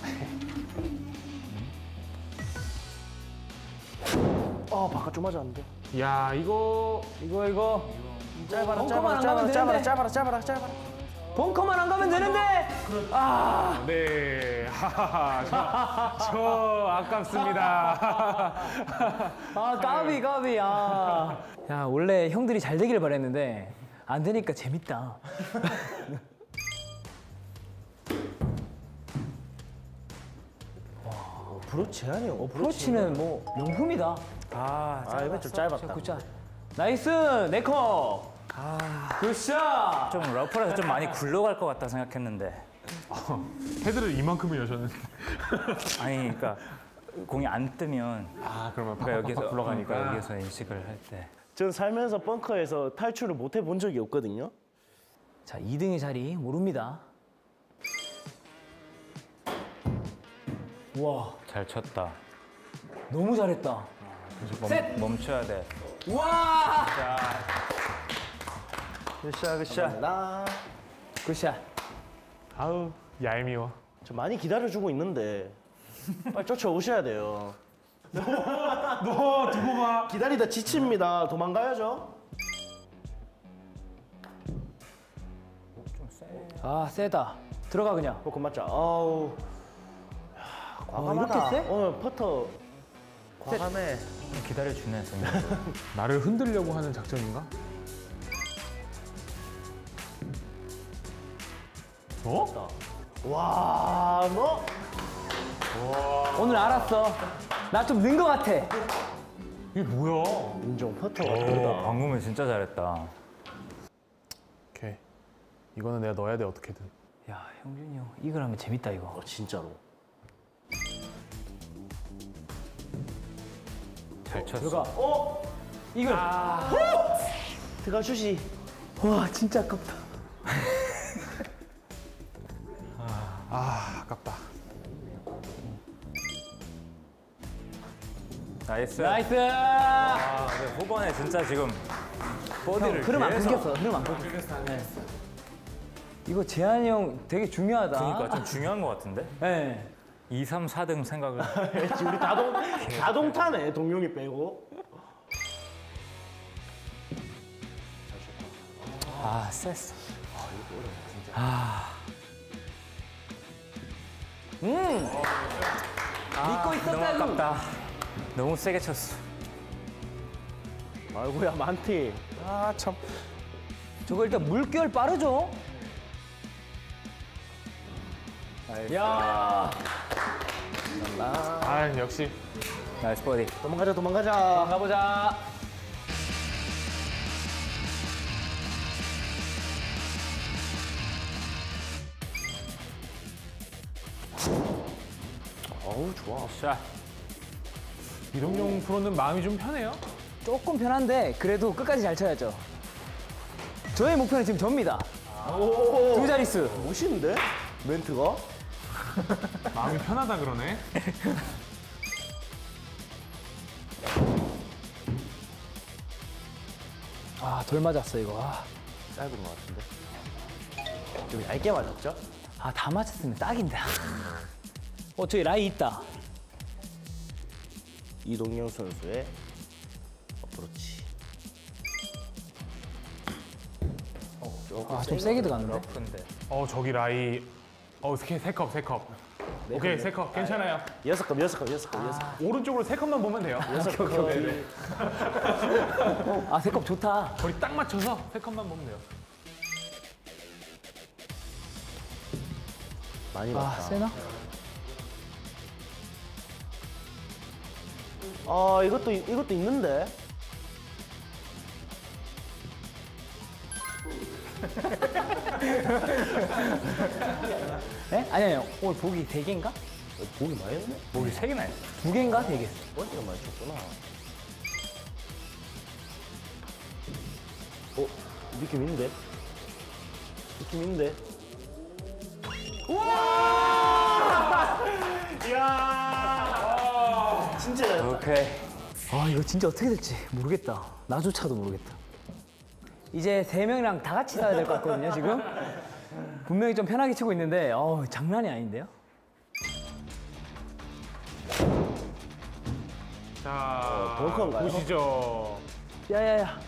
아, 바깥 좀 맞았는데. 야, 이거. 이거 이거. 짧아라, 벙커만 안 짧아라, 가면 짧아라, 되는데. 짧아라, 짧아라, 짧아라. 벙커만 안 가면 되는데. 아. 네. 하하하. 저, 저 아깝습니다. 아 까비 까비 아. 야 원래 형들이 잘 되길 바랬는데 안 되니까 재밌다. 어프로치 아니에요. 어프로치는 뭐 명품이다. 아, 아 이거 좀 짧았다. 굿샷. 나이스 네컵. 아 굿샷. 좀 러프라서 좀 많이 굴러갈 것 같다 생각했는데. 헤드를 이만큼을 여셨는데. 아니, 그러니까 공이 안 뜨면 아 그러면 그러니까 팍팍팍 여기서 굴러가니까. 그러니까 여기서 인식을 할 때. 전 살면서 벙커에서 탈출을 못 해본 적이 없거든요. 자 이 등의 자리 모릅니다. 와 잘 쳤다. 너무 잘했다. 멈, 셋! 멈춰야 돼. 와 굿샷, 굿샷. 나 굿샷. 아우 얄미워. 저 많이 기다려주고 있는데 빨리 쫓아오셔야 돼요. 너 두고 봐. 기다리다 지칩니다. 도망가야죠. 아 세다. 들어가 그냥. 포크 맞죠? 아우 야, 과감하다. 이렇게 세? 오늘 퍼터 과감해. 기다려주네, 선생님. 나를 흔들려고 하는 작전인가? 어? 와, 너 오늘 알았어. 나 좀 는 거 같아. 이게 뭐야? 인정 퍼터가 오, 다르다. 방금은 진짜 잘했다. 오케이. 이거는 내가 넣어야 돼 어떻게든. 야 형준이 형 이걸 하면 재밌다 이거. 어, 진짜로. 잘 쳤어. 들어가. 어? 이걸. 드가 슛이. 와 진짜 아깝다. 아 아깝다. 나이스. 나이스. 아, 근데 후반에 진짜 지금 형 버디를 흐름 안 계속- 끊겼어. 흐름 안 끊겼어. 네. 이거 재한이 형 되게 중요하다. 그러니까 좀 중요한 것 같은데? 네. 이, 삼, 사 등 생각을. 우리 다동 다동타네 동룡이 빼고. 아, 셌어. 믿고 너무 있었다. 아깝다. 너무 세게 쳤어. 아이고야 만티. 아 참. 저거 일단 물결 빠르죠? 야. 아 역시. 나이스 버디. 도망가자 도망가자. 가보자. 어우 좋아. 샷. 이동용 프로는 마음이 좀 편해요. 조금 편한데 그래도 끝까지 잘 쳐야죠. 저의 목표는 지금 접니다. 오. 두 자릿수. 멋있는데? 멘트가? 마음이 편하다 그러네. 아, 돌 맞았어 이거. 아, 짧은 것 같은데. 좀 얇게 맞았죠? 아, 다 맞췄으면 딱인데. 어, 저기 라이 있다. 이동영 선수의 어프로치. 아, 좀 세게 들어갔는데. 러프인데. 어 저기 라이. 어 스케 세 컵, 세 컵. 오케이 세 컵 괜찮아요. 여섯 컵 여섯 컵 여섯 컵 여섯 컵. 오른쪽으로 세 컵만 보면 돼요. 여섯 컵. 아, 세 컵 좋다. 거리 딱 맞춰서 세 컵만 보면 돼요. 많이 아, 봤다. 세나? 아 이것도 이것도 있는데. 네? 아니, 아니, 오늘 보기 세 개인가? 보기 많이 했네. 목이 세 개나 했어. 두 개인가? 세 개. 번째가 많이 쳤구나. 어 느낌 있는데? 느낌 있는데? 이야. 진짜 잘했다. 오케이. 아, 이거 진짜 어떻게 될지 모르겠다. 나조차도 모르겠다. 이제 세 명이랑 다 같이 사야 될 것 같거든요, 지금. 분명히 좀 편하게 치고 있는데, 어 장난이 아닌데요? 자 벙커인가요? 보시죠. 야야야.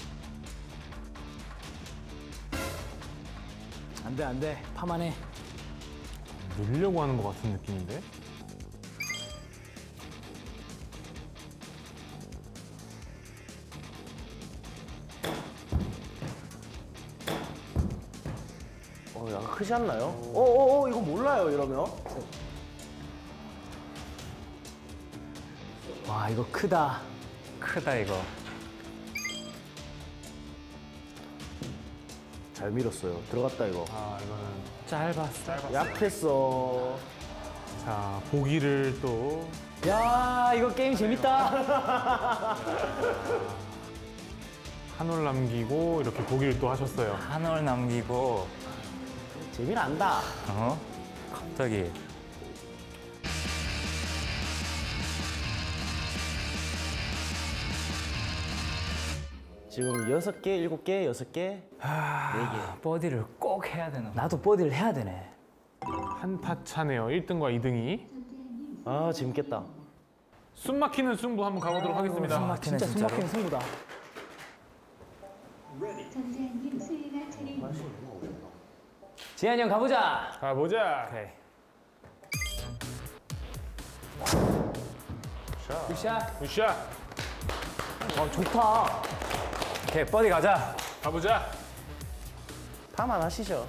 안 돼, 안 돼. 파만해. 늘려고 하는 것 같은 느낌인데. 어 약간 크지 않나요? 어어어 이거 몰라요 이러면. 와, 이거 크다. 크다 이거. 잘 밀었어요. 들어갔다 이거. 아 이거는 짧았어. 약했어. 자 보기를 또 야, 이거 게임 재밌다. 한 올 남기고 이렇게 보기를 또 하셨어요. 한 올 남기고 재미난다. 어? 갑자기 지금 여섯 개, 일곱 개, 여섯 개, 네 개. 버디를 꼭 해야 되나? 나도 버디를 해야 되네. 한타 차네요. 일 등과 이 등이. 아 재밌겠다. 숨 막히는 승부 한번 가보도록 하겠습니다. 숨 막히네 진짜 숨 진짜로. 막히는 승부다. 전재현님 수행할 차례입니다. 지한이 형 가보자. 가보자. 오케이. 굿샷. 굿샷. 어, 좋다. 오케이 버디 가자. 가보자. 파만 하시죠.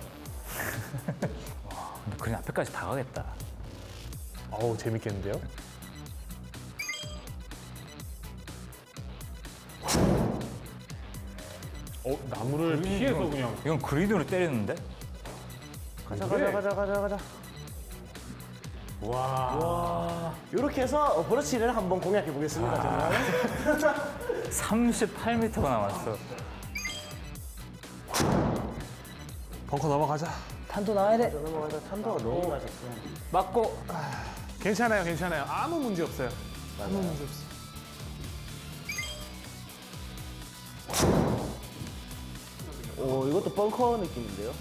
근데 그린 앞에까지 다 가겠다. 어우 재밌겠는데요? 어 나무를 피해서 그냥. 이건 그린으로 때리는데? 가자 그래? 가자 가자 가자 가자. 와. 이렇게 해서 어프로치를 한번 공략해 보겠습니다. 정말. 삼십팔 미터가 남았어. 벙커 넘어가자. 탄도 나와야 돼. 넘어가자. 탄도가 너무 맛있어. 맞고. 괜찮아요, 괜찮아요. 아무 문제 없어요. 아무 문제 없어. 오 이것도 벙커 느낌인데요.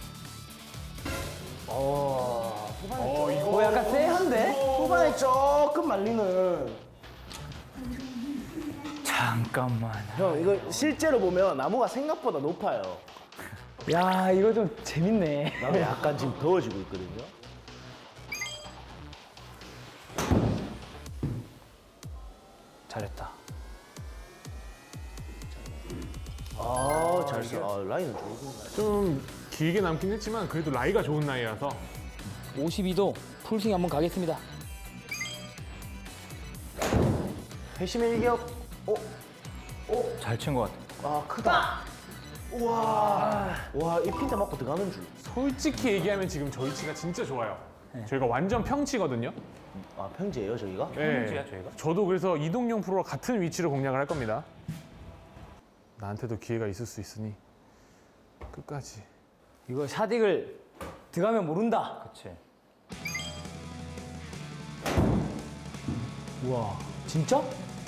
어 후반에 어 조- 이거. 어, 약간 쎄한데? 후반에 조금 말리는. 잠깐만. 형 이거 실제로 보면 나무가 생각보다 높아요. 야, 이거 좀 재밌네. 나도 약간 지금 더워지고 있거든요. 잘했다. 아, 잘 써. 아, 라인은 좋고. 좀 길게 남긴 했지만 그래도 라이가 좋은 나이라서. 오십이 도 풀스윙 한번 가겠습니다. 회심의 일격. 오, 잘 친 것 같아. 아, 크다. 우와. 와, 이 핀대 맞고 들어가는 줄. 솔직히 얘기하면 지금 저희 치가 진짜 좋아요. 저희가 완전 평치거든요. 아, 평지예요, 저기가? 평지야, 저희가? 저도 그래서 이동용 프로와 같은 위치로 공략을 할 겁니다. 나한테도 기회가 있을 수 있으니 끝까지. 이거 샷익을 들어가면 모른다. 그렇지. 우와, 진짜?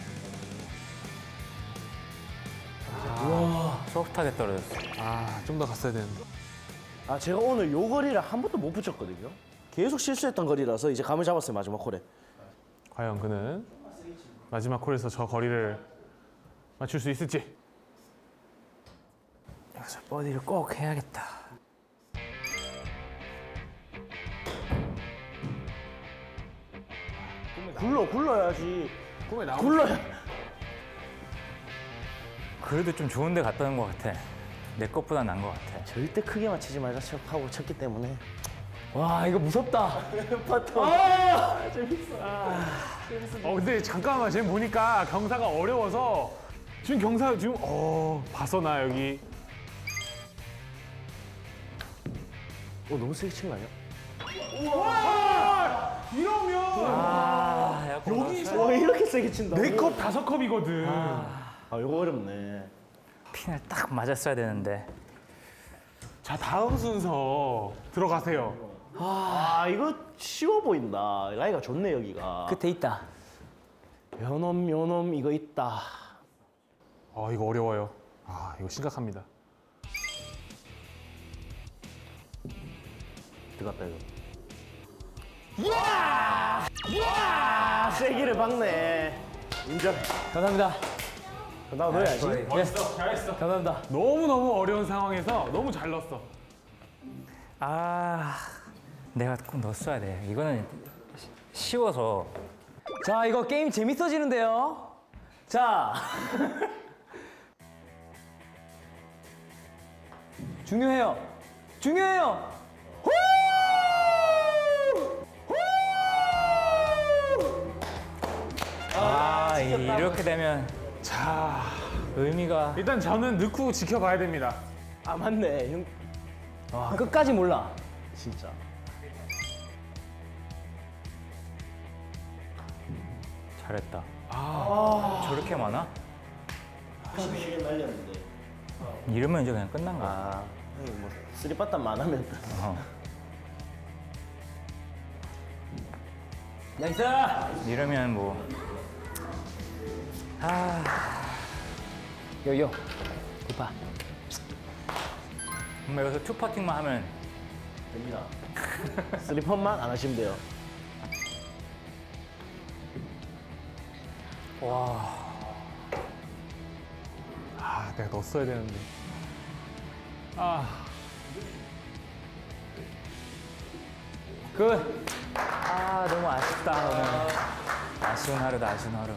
소프트하게 떨어졌어. 아, 좀 더 갔어야 되는데. 아, 제가 오늘 요 거리를 한 번도 못 붙였거든요. 계속 실수했던 거리라서 이제 감을 잡았어요, 마지막 콜에. 과연 그는 마지막 콜에서 저 거리를 맞출 수 있을지. 여기서 버디를 꼭 해야겠다. 굴러, 굴러야지. 꿈에 나오. 굴러야. 그래도 좀 좋은 데 갔다 온 것 같아. 내 것보다 난 것 같아. 절대 크게 맞히지 말자 하고 쳤기 때문에. 와, 이거 무섭다. 어, 근데 잠깐만, 지금 보니까 경사가 어려워서 지금 경사 지금 어 봤어 나 여기. 어, 너무 세게 친 거 아니야? 이러면 아, 약간 여기서 와, 이렇게 세게 친다고? 네 컵 다섯 컵이거든. 아, 이거 어렵네. 핀을 딱 맞았어야 되는데. 자 다음 순서 들어가세요. 아, 이거 쉬워 보인다. 라이가 좋네, 여기가. 끝에 있다. 요놈, 요놈, 이거 있다. 아 이거 어려워요. 아 이거 심각합니다. 들어갔다, 이거. 와! 세기를 박네. 인정. 감사합니다. 나 넣어야지. 멋있어, 잘했어. 감사합니다. 너무 너무 어려운 상황에서 너무 잘 넣었어. 아, 내가 꼭 넣었어야 돼. 이거는 시- 쉬워서. 자, 이거 게임 재밌어지는데요. 자. 중요해요. 중요해요. 후! 후! 아, 이렇게 되면 자, 의미가 일단 저는 넣고 지켜봐야 됩니다. 아 맞네 형 와, 끝까지 몰라. 진짜. 잘했다. 아, 저렇게 많아? 확실히 날렸는데. 이러면 이제 그냥 끝난 거야. 아 형이 뭐 쓰리빠따만 하면 어. 나이스! 이러면 뭐 요요. 굿파. 정말 여기서 투 퍼팅만 하면 됩니다. 쓰리펀만 안 하시면 돼요. 아, 내가 넣었어야 되는데. 아, 굿. 아 너무 아쉽다 오늘. 아쉬운 하루다 아쉬운 하루.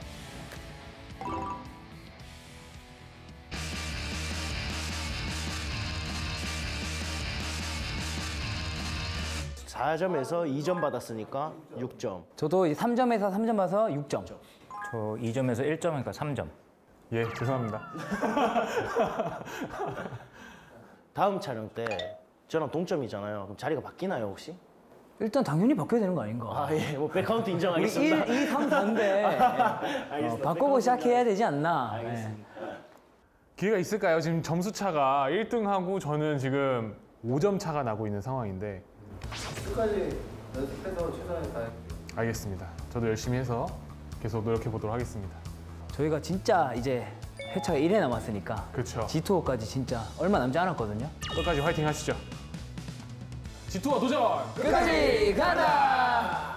사 점에서 이 점 받았으니까 육 점. 저도 이제 삼 점에서 삼 점 봐서 육 점. 저 이 점에서 일 점이니까 삼 점. 예, 죄송합니다. 다음 촬영 때 저랑 동점이잖아요. 그럼 자리가 바뀌나요 혹시? 일단 당연히 바뀌어야 되는 거 아닌가? 아 예, 뭐 백카운트 우리 인정하겠습니다. 일, 이, 삼, 사인데 어, 바꾸고 시작해야 되지 않나? 예. 기회가 있을까요? 지금 점수 차가 일 등하고 저는 지금 오 점 차가 나고 있는 상황인데. 끝까지 연습해서 최선을 다해. 알겠습니다. 저도 열심히 해서 계속 노력해 보도록 하겠습니다. 저희가 진짜 이제 회차가 일 회 남았으니까 그렇죠. 지투어까지 진짜 얼마 남지 않았거든요. 끝까지 화이팅 하시죠. 지투어 도전! 끝까지 가자!